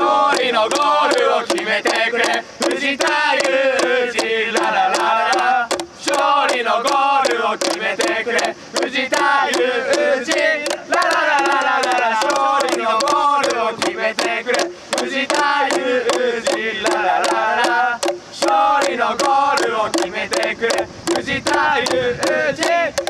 勝利のゴールを決めてくれ藤田裕二ラララララ勝利のゴールを決めてくれ藤田裕二ラララララララ勝利のゴールを決めてくれ藤田裕二ラララララ勝利のゴールを決めてくれ藤田裕二